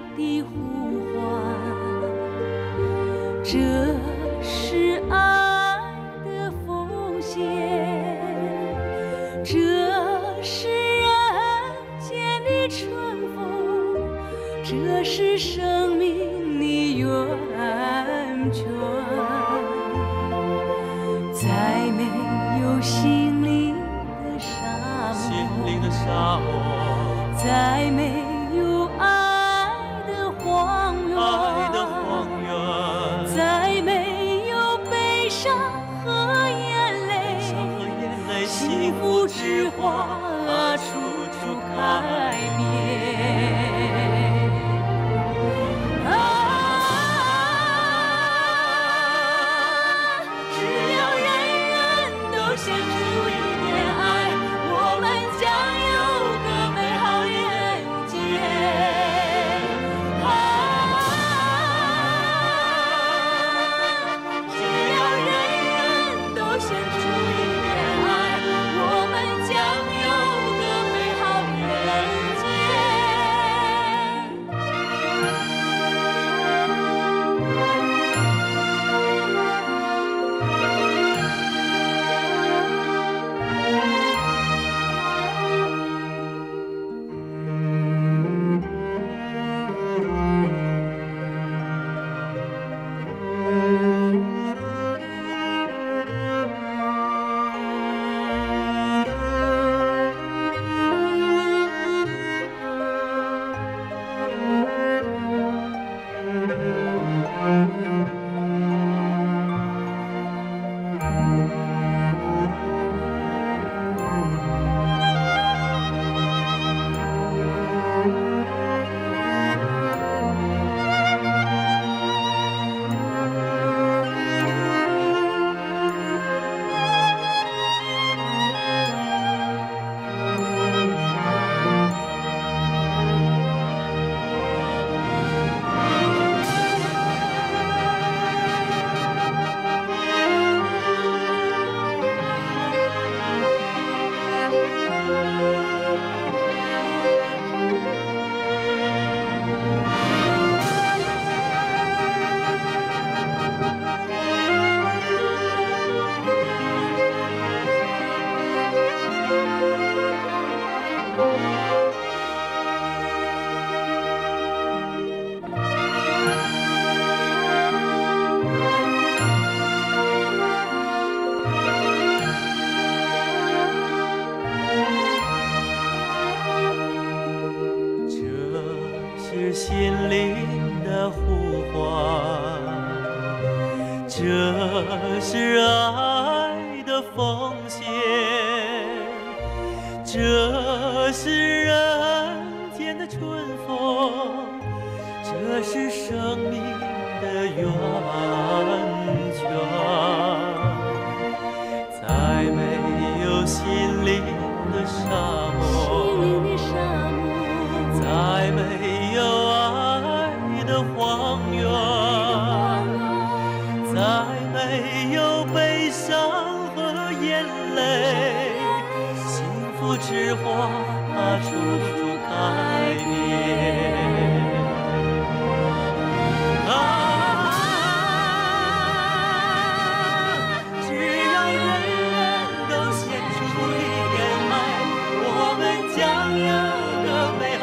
的呼唤，这是爱的奉献，这是人间的春风，这是生命的源泉。再没有心灵的沙漠，再没有爱的荒原，再没有悲伤和眼泪，幸福之花处处开遍。献出一点爱，我们将有个美好人间。只要人人都献出一点爱，我们将有个美好人是心灵的呼唤，这是爱的奉献，这是人间的春风，这是生命的源泉。再没有心灵的沙漠，再没有爱的荒原，再没有悲伤和眼泪，幸福之花处处开遍。只要人人都献出一点爱，我们将有个美